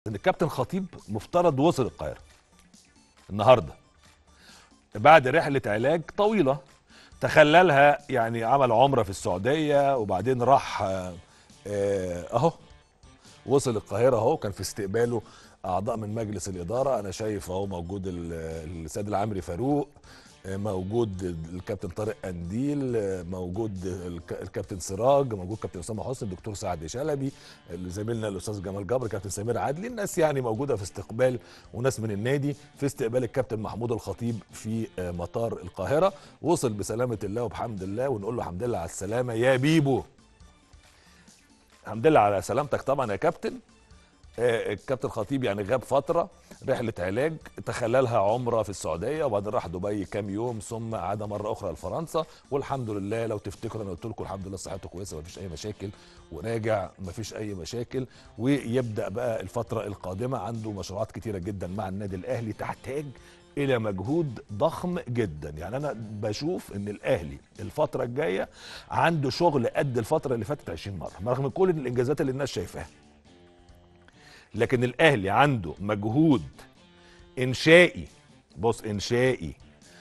ان الكابتن خطيب مفترض وصل القاهره النهارده بعد رحله علاج طويله تخللها، يعني عمل عمره في السعوديه وبعدين راح اهو وصل القاهره اهو. كان في استقباله اعضاء من مجلس الاداره، انا شايف اهو موجود السيد العمري فاروق، موجود الكابتن طارق قنديل، موجود الكابتن سراج، موجود كابتن اسامه حسني، الدكتور سعد شلبي، زميلنا الاستاذ جمال جبر، كابتن سمير عدلي. الناس يعني موجوده في استقبال، وناس من النادي في استقبال الكابتن محمود الخطيب في مطار القاهره. وصل بسلامه الله وبحمد الله، ونقول له الحمد لله على السلامه يا بيبو. الحمد لله على سلامتك طبعا يا كابتن. الكابتن خطيب يعني غاب فتره رحله علاج تخللها عمره في السعوديه، وبعدين راح دبي كام يوم ثم عاد مره اخرى لفرنسا. والحمد لله لو تفتكروا انا قلت لكم الحمد لله صحته كويسه مفيش اي مشاكل، وراجع مفيش اي مشاكل. ويبدا بقى الفتره القادمه عنده مشروعات كتيره جدا مع النادي الاهلي تحتاج الى مجهود ضخم جدا. يعني انا بشوف ان الاهلي الفتره الجايه عنده شغل قد الفتره اللي فاتت 20 مره، رغم كل الانجازات اللي الناس شايفاها. لكن الاهلي عنده مجهود انشائي، بص انشائي،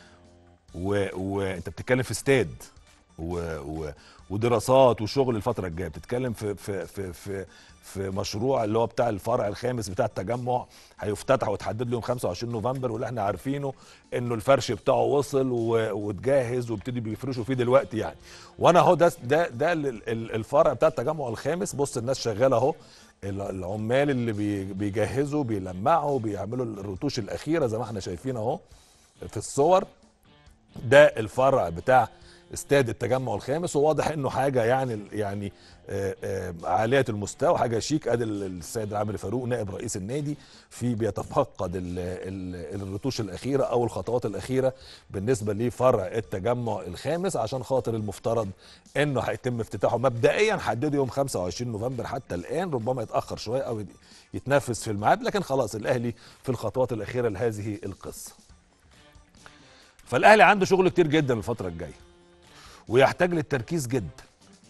وانت بتتكلم في استاد ودراسات وشغل الفتره الجايه. بتتكلم في مشروع اللي هو بتاع الفرع الخامس بتاع التجمع، هيفتتح وتحدد له يوم 25 نوفمبر، واللي احنا عارفينه انه الفرش بتاعه وصل واتجهز وابتدي بيفرشوا فيه دلوقتي يعني. وانا اهو ده الفرع بتاع التجمع الخامس. بص الناس شغاله اهو، العمال اللي بيجهزوا بيلمعوا بيعملوا الرتوش الاخيره زي ما احنا شايفين اهو في الصور. ده الفرع بتاع استاد التجمع الخامس، وواضح انه حاجه يعني عاليه المستوى، حاجه شيك. ادي السيد العمري فاروق نائب رئيس النادي في بيتفقد الرتوش الاخيره او الخطوات الاخيره بالنسبه لفرع التجمع الخامس، عشان خاطر المفترض انه هيتم افتتاحه مبدئيا حدده يوم 25 نوفمبر. حتى الان ربما يتاخر شويه او يتنفذ في الميعاد، لكن خلاص الاهلي في الخطوات الاخيره لهذه القصه. فالاهلي عنده شغل كتير جدا الفتره الجايه ويحتاج للتركيز جدا.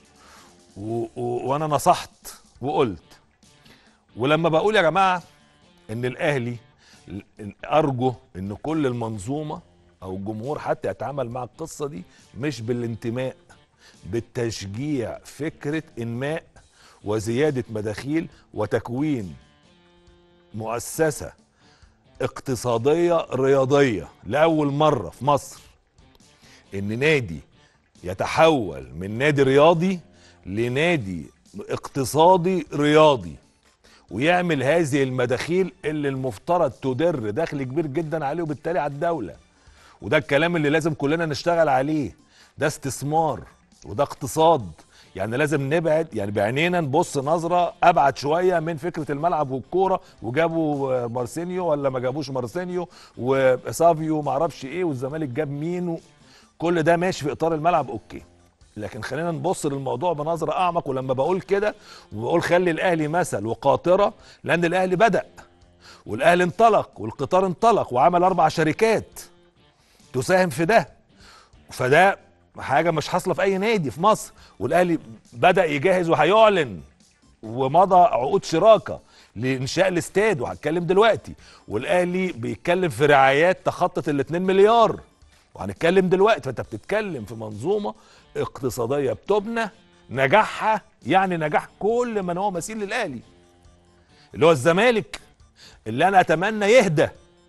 وانا نصحت وقلت، ولما بقول يا جماعه ان الاهلي ارجو ان كل المنظومه او الجمهور حتى يتعامل مع القصه دي مش بالانتماء، بالتشجيع، فكره انماء وزياده مداخيل وتكوين مؤسسه اقتصاديه رياضيه لاول مره في مصر. ان نادي يتحول من نادي رياضي لنادي اقتصادي رياضي، ويعمل هذه المداخيل اللي المفترض تدر دخل كبير جدا عليه وبالتالي على الدولة. وده الكلام اللي لازم كلنا نشتغل عليه. ده استثمار وده اقتصاد. يعني لازم نبعد، يعني بعينينا نبص نظرة أبعد شوية من فكرة الملعب والكورة، وجابوا مارسينيو ولا ما جابوش مارسينيو وسافيو معرفش ايه، والزمالك جاب مين كل ده ماشي في اطار الملعب اوكي. لكن خلينا نبص للموضوع بنظره اعمق. ولما بقول كده وبقول خلي الاهلي مثل وقاطره، لان الاهلي بدأ والاهلي انطلق والقطار انطلق وعمل 4 شركات تساهم في ده، فده حاجه مش حاصله في اي نادي في مصر. والاهلي بدأ يجهز وهيعلن ومضى عقود شراكه لانشاء الاستاد، وهتكلم دلوقتي. والاهلي بيتكلم في رعايات تخطت ال2 مليار، وهنتكلم دلوقتي. فانت بتتكلم في منظومه اقتصاديه بتبنى، نجاحها يعني نجاح كل من هو مثيل للاهلي، اللي هو الزمالك اللي انا اتمنى يهدى.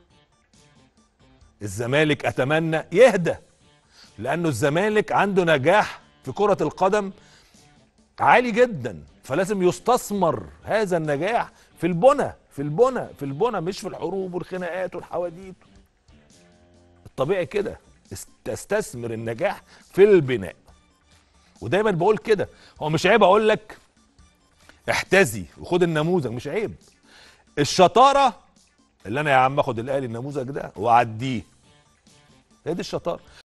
الزمالك اتمنى يهدى، لانه الزمالك عنده نجاح في كره القدم عالي جدا، فلازم يستثمر هذا النجاح في البنى في البنى مش في الحروب والخناقات والحواديت. الطبيعي كده تستثمر النجاح في البناء. ودايما بقول كده، هو مش عيب اقول لك احتذي وخد النموذج، مش عيب. الشطاره اللي انا يا عم اخد الاهلي النموذج ده واعديه، هي دي الشطاره.